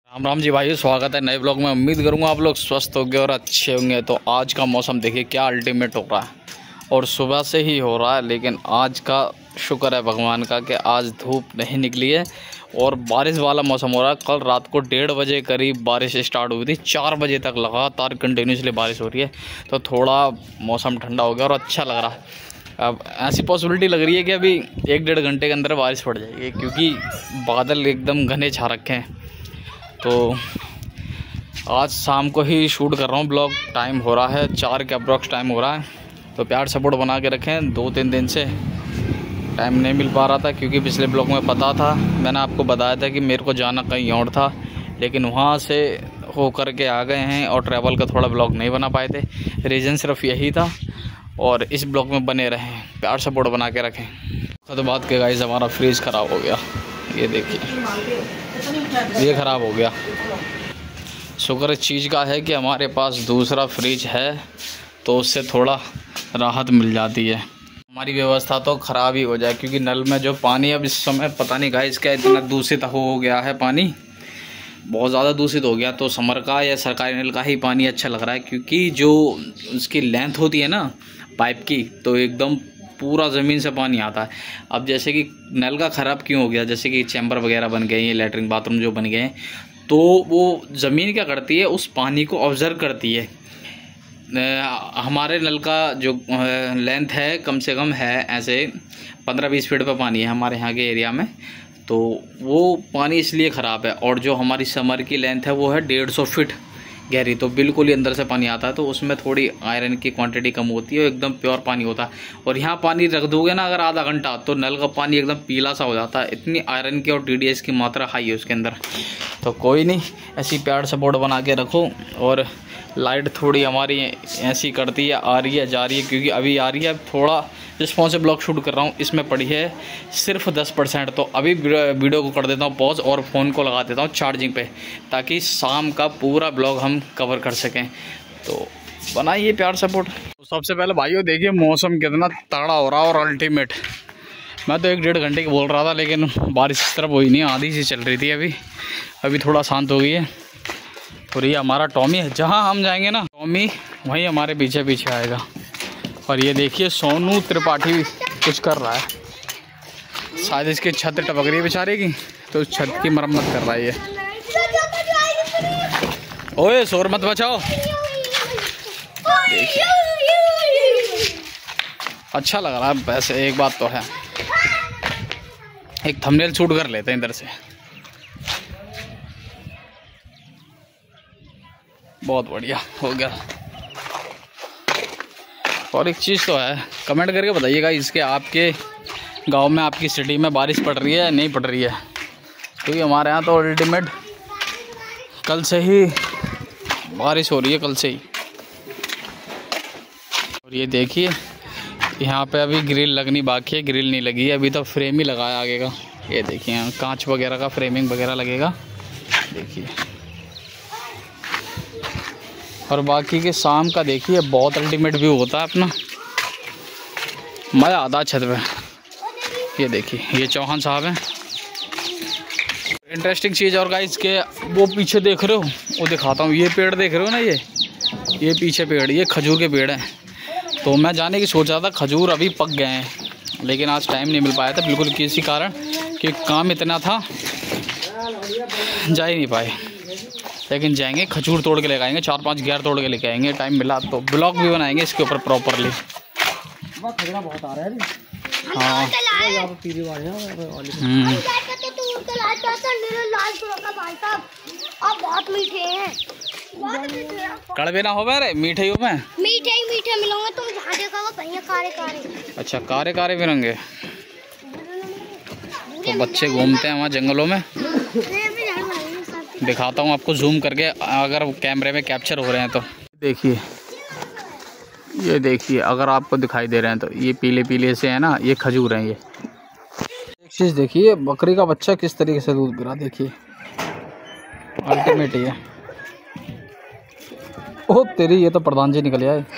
राम राम जी भाई, स्वागत है नए ब्लॉग में। उम्मीद करूंगा आप लोग स्वस्थ होंगे और अच्छे होंगे। तो आज का मौसम देखिए क्या अल्टीमेट हो रहा है, और सुबह से ही हो रहा है। लेकिन आज का शुक्र है भगवान का कि आज धूप नहीं निकली है और बारिश वाला मौसम हो रहा है। कल रात को 1:30 बजे करीब बारिश स्टार्ट हुई थी, 4 बजे तक लगातार कंटिन्यूसली बारिश हो रही है। तो थोड़ा मौसम ठंडा हो गया और अच्छा लग रहा है। अब ऐसी पॉसिबिलिटी लग रही है कि अभी 1-1.5 घंटे के अंदर बारिश पड़ जाएगी, क्योंकि बादल एकदम घने छा रखे हैं। तो आज शाम को ही शूट कर रहा हूँ ब्लॉग। टाइम हो रहा है 4 के अप्रॉक्स टाइम हो रहा है। तो प्यार सपोर्ट बना के रखें। 2-3 दिन से टाइम नहीं मिल पा रहा था, क्योंकि पिछले ब्लॉग में पता था, मैंने आपको बताया था कि मेरे को जाना कहीं और था, लेकिन वहाँ से हो कर के आ गए हैं और ट्रैवल का थोड़ा ब्लॉग नहीं बना पाए थे। रीज़न सिर्फ यही था, और इस ब्लॉग में बने रहें, प्यार सपोर्ट बना के रखें। तो बात के गाइस, हमारा फ्रिज ख़राब हो गया। ये देखिए, ये ख़राब हो गया। शुक्र इस चीज़ का है कि हमारे पास दूसरा फ्रिज है, तो उससे थोड़ा राहत मिल जाती है। हमारी व्यवस्था तो ख़राब ही हो जाए, क्योंकि नल में जो पानी अब इस समय पता नहीं गाइस क्या इतना दूषित हो गया है। पानी बहुत ज़्यादा दूषित हो गया। तो समर का या सरकारी नल का ही पानी अच्छा लग रहा है, क्योंकि जो उसकी लेंथ होती है ना पाइप की, तो एकदम पूरा ज़मीन से पानी आता है। अब जैसे कि नल का ख़राब क्यों हो गया, जैसे कि चैम्बर वगैरह बन गए हैं, लैट्रिन बाथरूम जो बन गए हैं, तो वो ज़मीन क्या करती है, उस पानी को ऑब्ज़र्व करती है। हमारे नल का जो लेंथ है कम से कम है ऐसे 15-20 फीट पर पानी है हमारे यहाँ के एरिया में। तो वो पानी इसलिए ख़राब है। और जो हमारी समर की लेंथ है वो है 150 फीट गहरी, तो बिल्कुल ही अंदर से पानी आता है। तो उसमें थोड़ी आयरन की क्वांटिटी कम होती है, एकदम प्योर पानी होता है। और यहाँ पानी रख दोगे ना अगर आधा घंटा, तो नल का पानी एकदम पीला सा हो जाता है। इतनी आयरन की और TDS की मात्रा हाई है उसके अंदर। तो कोई नहीं, ऐसी प्यार सपोर्ट बना के रखो। और लाइट थोड़ी हमारी ऐसी करती है, आ रही है जा रही है, क्योंकि अभी आ रही है। थोड़ा रिस्पॉन्सिव ब्लॉग शूट कर रहा हूँ, इसमें पड़ी है सिर्फ 10%। तो अभी वीडियो को कर देता हूँ पॉज और फ़ोन को लगा देता हूँ चार्जिंग पे, ताकि शाम का पूरा ब्लॉग हम कवर कर सकें। तो बनाइए प्यार सपोर्ट। तो सबसे पहले भाइयों देखिए मौसम कितना तगड़ा हो रहा है और अल्टीमेट। मैं तो 1-1.5 घंटे की बोल रहा था, लेकिन बारिश इस तरफ हुई नहीं, आधी सी चल रही थी। अभी थोड़ा शांत हो गई है। और ये हमारा टॉमी है, जहाँ हम जाएंगे ना टॉमी वहीं हमारे पीछे पीछे आएगा। और ये देखिए सोनू त्रिपाठी भी कुछ कर रहा है, शायद इसकी छत टपक रही है बेचारे की, तो छत की मरम्मत कर रहा है ये। ओए शोर मत बचाओ। देखिए अच्छा लग रहा है वैसे। एक बात तो है, एक थंबनेल शूट कर लेते हैं इधर से। बहुत बढ़िया हो गया। और एक चीज़ तो है, कमेंट करके बताइएगा इसके आपके गांव में, आपकी सिटी में बारिश पड़ रही है या नहीं पड़ रही है, क्योंकि हमारे यहाँ तो अल्टीमेट कल से ही बारिश हो रही है, कल से ही। और ये देखिए यहाँ पे अभी ग्रिल लगनी बाकी है, ग्रिल नहीं लगी है अभी, तो फ्रेम ही लगाया आगे का। ये देखिए यहाँ कांच वगैरह का फ्रेमिंग वगैरह लगेगा, देखिए। और बाकी के शाम का देखिए बहुत अल्टीमेट व्यू होता है अपना, मज़ा आता है छत पे। ये देखिए ये चौहान साहब हैं। इंटरेस्टिंग चीज़ और गाइस के वो पीछे देख रहे हो, वो दिखाता हूँ। ये पेड़ देख रहे हो ना, ये पीछे पेड़, ये खजूर के पेड़ हैं। तो मैं जाने की सोच रहा था, खजूर अभी पक गए हैं, लेकिन आज टाइम नहीं मिल पाया था बिल्कुल, किसी कारण कि काम इतना था जा ही नहीं पाए। लेकिन जाएंगे, खजूर तोड़ के लेके आएंगे, 4-5 घेर तोड़ के लेके आएंगे। टाइम मिला तो ब्लॉग भी बनाएंगे इसके ऊपर प्रॉपरली। बहुत आ रहा है। हाँ बहुत मीठे हैं, कड़वे ना हो मेरे, मीठे ही हो। मैं मीठे मिलोगे तुम, जहाँ देखोगे भैया कारे कारे। अच्छा कारे कारे फिरेंगे। तो बच्चे घूमते हैं वहाँ जंगलों में, दिखाता हूँ आपको जूम करके, अगर कैमरे में कैप्चर हो रहे हैं तो। देखिए ये देखिए, अगर आपको दिखाई दे रहे हैं तो ये पीले पीले से है ना, ये खजूर हैं। ये एक चीज़ देखिए, बकरी का बच्चा किस तरीके से दूध पिला, देखिए अल्टीमेट ही है। ओह तेरी, ये तो प्रधान जी निकल आए।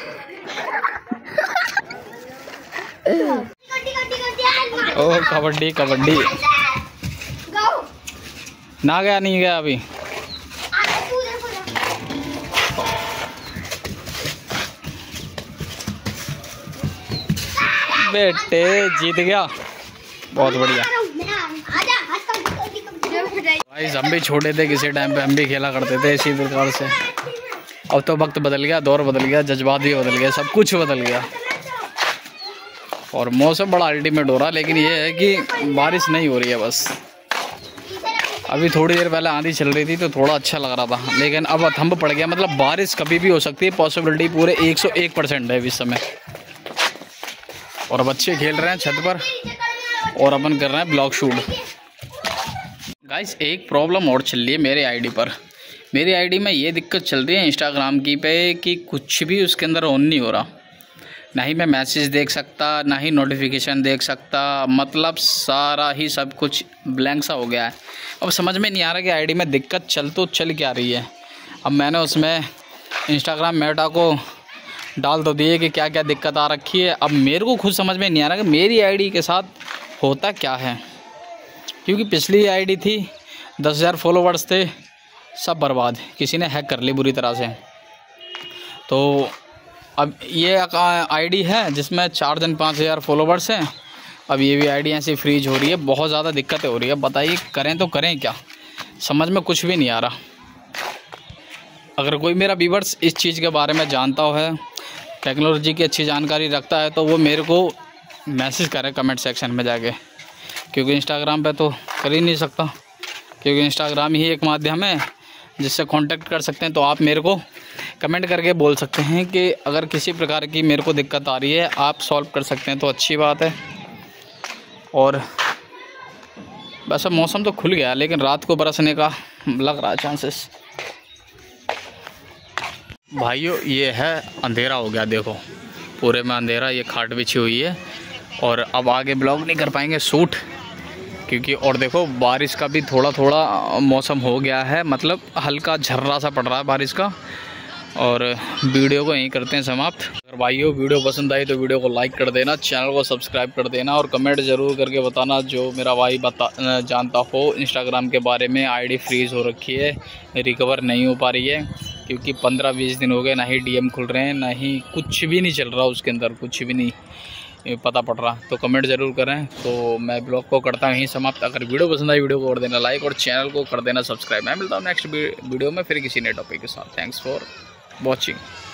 ओह कबड्डी कबड्डी ना गया, नहीं गया अभी। बेटे जीत गया, बहुत बढ़िया। भाई हम भी छोटे थे किसी टाइम पे, हम भी खेला करते थे इसी प्रकार से। अब तो वक्त बदल गया, दौर बदल गया, जज्बात भी बदल गया, सब कुछ बदल गया और मौसम बड़ा अल्टीमेट हो रहा है। लेकिन ये है कि बारिश नहीं हो रही है बस। अभी थोड़ी देर पहले आंधी चल रही थी तो थोड़ा अच्छा लग रहा था, लेकिन अब थंब पड़ गया। मतलब बारिश कभी भी हो सकती है, पॉसिबिलिटी पूरे 101% है इस समय। और बच्चे खेल रहे हैं छत पर और अपन कर रहे हैं ब्लॉग शूट। गाइस एक प्रॉब्लम और चल रही है मेरे आईडी पर। मेरी आईडी में ये दिक्कत चल रही है इंस्टाग्राम की पे कि कुछ भी उसके अंदर ऑन नहीं हो रहा। ना ही मैं मैसेज देख सकता, ना ही नोटिफिकेशन देख सकता, मतलब सारा ही सब कुछ ब्लैंक सा हो गया है। अब समझ में नहीं आ रहा कि आईडी में दिक्कत चल क्या रही है। अब मैंने उसमें इंस्टाग्राम मेटा को डाल तो दिए कि क्या क्या दिक्कत आ रखी है। अब मेरे को खुद समझ में नहीं आ रहा कि मेरी आईडी के साथ होता क्या है, क्योंकि पिछली आईडी थी 10,000 फॉलोवर्स थे, सब बर्बाद, किसी ने हैक कर ली बुरी तरह से। तो अब ये आईडी है जिसमें 4-5,000 फॉलोवर्स हैं। अब ये भी आईडी ऐसे फ्रीज हो रही है, बहुत ज़्यादा दिक्कतें हो रही है। बताइए करें तो करें क्या, समझ में कुछ भी नहीं आ रहा। अगर कोई मेरा व्यूअर्स इस चीज़ के बारे में जानता है, टेक्नोलॉजी की अच्छी जानकारी रखता है, तो वो मेरे को मैसेज करे कमेंट सेक्शन में जाके, क्योंकि इंस्टाग्राम पे तो कर ही नहीं सकता, क्योंकि इंस्टाग्राम ही एक माध्यम है जिससे कांटेक्ट कर सकते हैं। तो आप मेरे को कमेंट करके बोल सकते हैं कि अगर किसी प्रकार की मेरे को दिक्कत आ रही है, आप सॉल्व कर सकते हैं तो अच्छी बात है। और वैसे मौसम तो खुल गया, लेकिन रात को बरसने का लग रहा है चांसेस। भाइयों ये है अंधेरा हो गया, देखो पूरे में अंधेरा, ये खाट बिछी हुई है। और अब आगे ब्लॉग नहीं कर पाएंगे शूट, क्योंकि और देखो बारिश का भी थोड़ा थोड़ा मौसम हो गया है, मतलब हल्का झर्रा सा पड़ रहा है बारिश का। और वीडियो को यहीं करते हैं समाप्त। अगर भाइयों वीडियो पसंद आई तो वीडियो को लाइक कर देना, चैनल को सब्सक्राइब कर देना और कमेंट ज़रूर करके बताना जो मेरा भाई जानता हो इंस्टाग्राम के बारे में। आईडी फ्रीज़ हो रखी है, रिकवर नहीं हो पा रही है, क्योंकि 15-20 दिन हो गए, ना ही डीएम खुल रहे हैं, ना ही कुछ भी नहीं चल रहा उसके अंदर, कुछ भी नहीं पता पड़ रहा। तो कमेंट ज़रूर करें। तो मैं ब्लॉग को करता हूँ यहीं समाप्त। अगर वीडियो पसंद आई वीडियो को कर देना लाइक और चैनल को कर देना सब्सक्राइब। मैं मिलता हूँ नेक्स्ट वीडियो में फिर किसी नए टॉपिक के साथ। Thanks for watching.